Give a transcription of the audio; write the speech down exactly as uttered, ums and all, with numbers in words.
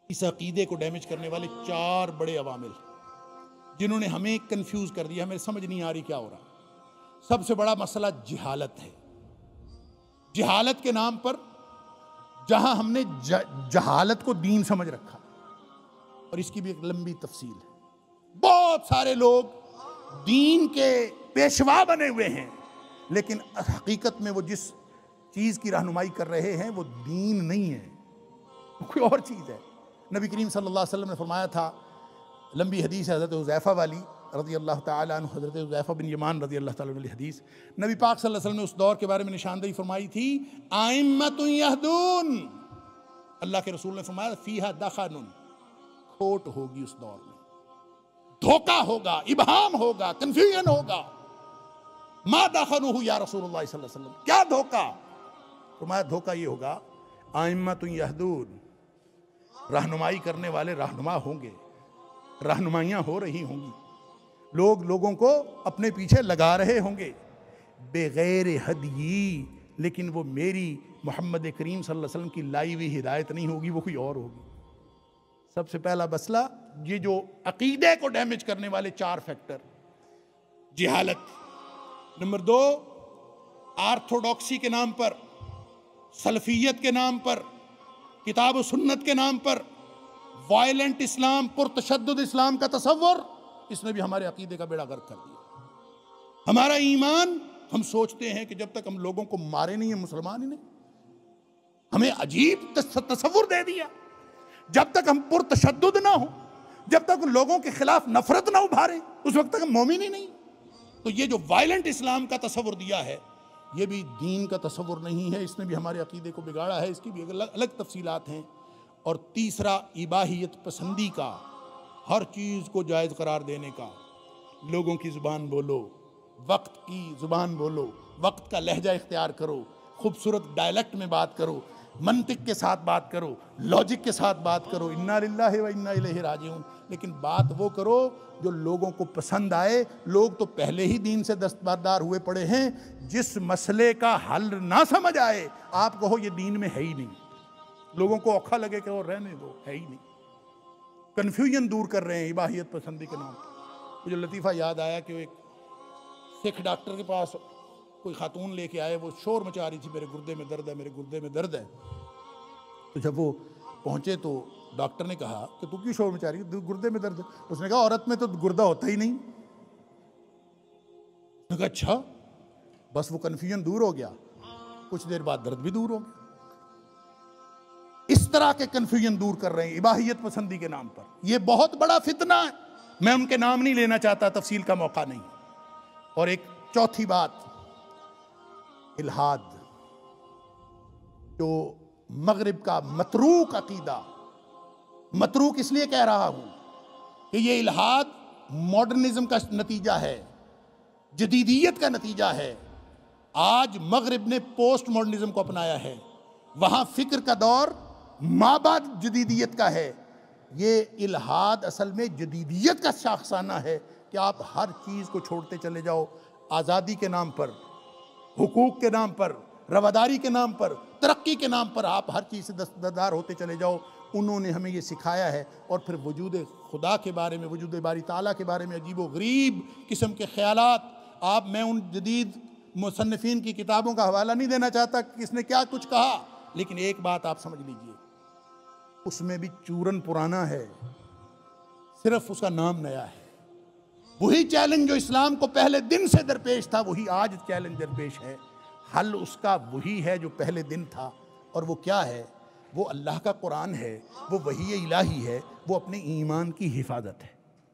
इस अकीदे को डैमेज करने वाले चार बड़े अवामिल जिन्होंने हमें कंफ्यूज कर दिया, हमें समझ नहीं आ रही क्या हो रहा। सबसे बड़ा मसला जिहालत है। जिहालत के नाम पर जहां हमने ज, जहालत को दीन समझ रखा, और इसकी भी एक लंबी तफसील है। बहुत सारे लोग दीन के पेशवा बने हुए हैं, लेकिन हकीकत में वो जिस चीज की रहनुमाई कर रहे हैं वो दीन नहीं है, वो कोई और चीज है। नबी करीम सल्लल्लाहु अलैहि वसल्लम ने फरमाया था, लंबी हदीस है हज़रत हुज़ैफ़ा वाली रज़ी अल्लाह ताला अन्हु, हज़रत हुज़ैफ़ा बिन यमान रज़ी अल्लाह ताला अन्हु वाली हदीस, नबी पाक सल्लल्लाहु अलैहि वसल्लम ने उस दौर के बारे में निशानदेही फरमाई थी, आइम्मतुन यहदून, अल्लाह के रसूल ने फरमाया फीहा दखनुन, खोट होगी उस दौर में, धोखा होगा, इबहाम होगा, कंफ्यूजन होगा। मा दखनुहु या रसूलुल्लाह सल्लल्लाहु अलैहि वसल्लम, क्या धोखा? फरमाया धोखा ये होगा, आइम्मतुन यहदून, रहनुमाई करने वाले रहनुमा होंगे, रहनुमाइयाँ हो रही होंगी, लोग लोगों को अपने पीछे लगा रहे होंगे, बेगैर हदी, लेकिन वो मेरी मोहम्मद करीम सल्लल्लाहु अलैहि वसल्लम की लाई हुई हिदायत नहीं होगी, वो कोई और होगी। सबसे पहला मसला ये जो अकीदे को डैमेज करने वाले चार फैक्टर, जिहालत। नंबर दो, आर्थोडॉक्सी के नाम पर, सलफियत के नाम पर, किताब सुन्नत के नाम पर वायलेंट इस्लाम, पुरतशद्दुद इस्लाम का तसव्वुर, इसने भी हमारे अकीदे का बेड़ा गर्क कर दिया। हमारा ईमान, हम सोचते हैं कि जब तक हम लोगों को मारे नहीं, है मुसलमान ही नहीं। हमें अजीब तसव्वुर दे दिया, जब तक हम पुरतशद्दुद ना हो, जब तक लोगों के खिलाफ नफरत ना उभारे, उस वक्त तक हम मोमिन ही नहीं। तो ये जो वायलेंट इस्लाम का तसव्वुर दिया है, ये भी दीन का तसव्वुर नहीं है, इसने भी हमारे अकीदे को बिगाड़ा है, इसकी भी अलग अलग तफसीलात हैं। और तीसरा, इबाहियत पसंदी का, हर चीज़ को जायज़ करार देने का, लोगों की ज़ुबान बोलो, वक्त की ज़ुबान बोलो, वक्त का लहजा इख्तियार करो, खूबसूरत डायलेक्ट में बात करो, मंतिक के साथ बात करो, लॉजिक के साथ बात करो, इन्ना लिल्लाहि व इन्ना इलैहि राजिऊन, लेकिन बात वो करो जो लोगों को पसंद आए। लोग तो पहले ही दीन से दस्तबरदार हुए पड़े हैं, जिस मसले का हल ना समझ आए आप कहो ये दीन में है ही नहीं, लोगों को औखा लगे कि वो रहने दो, है ही नहीं। कन्फ्यूजन दूर कर रहे हैं इबाहियत पसंदी के नाम पर। मुझे लतीफ़ा याद आया कि एक सिख डॉक्टर के पास कोई खातून लेके आए, वो शोर मचा रही थी, मेरे गुर्दे में दर्द है, मेरे गुर्दे में दर्द है। तो जब वो पहुंचे तो डॉक्टर ने कहा कि तू क्यों शोर मचा रही है, गुर्दे में दर्द है। उसने कहा औरत में तो गुर्दा होता ही नहीं। उसने कहा अच्छा, बस वो कन्फ्यूजन दूर हो गया, कुछ देर बाद दर्द भी दूर हो गया। इस तरह के कन्फ्यूजन दूर कर रहे हैं इबाहियत पसंदी के नाम पर। यह बहुत बड़ा फितना है, मैं उनके नाम नहीं लेना चाहता, तफसील का मौका नहीं। और एक चौथी बात, इल्हाद, जो मगरिब का मतरूक अकीदा, मतरूक इसलिए कह रहा हूं कि ये इल्हाद मॉडर्निज्म का नतीजा है, जदीदियत का नतीजा है। आज मगरिब ने पोस्ट मॉडर्निज्म को अपनाया है, वहां फिक्र का दौर माबाद जदीदियत का है। ये इल्हाद असल में जदीदियत का शाखसाना है कि आप हर चीज को छोड़ते चले जाओ, आज़ादी के नाम पर, हुकूक के नाम पर, रवादारी के नाम पर, तरक्की के नाम पर आप हर चीज़ से दस्तबरदार होते चले जाओ। उन्होंने हमें ये सिखाया है। और फिर वजूद खुदा के बारे में, वजूद बारी ताला के बारे में अजीब व गरीब किस्म के ख्यालात। आप, मैं उन जदीद मुसन्निफीन की किताबों का हवाला नहीं देना चाहता कि किसने क्या कुछ कहा, लेकिन एक बात आप समझ लीजिए, उसमें भी चूरन पुराना है, सिर्फ उसका नाम नया है। वही चैलेंज जो इस्लाम को पहले दिन से दरपेश था, वही आज चैलेंज दरपेश है। हल उसका वही है जो पहले दिन था। और वो क्या है? वो अल्लाह का कुरान है, वो वही इलाही है, वो अपने ईमान की हिफाजत है।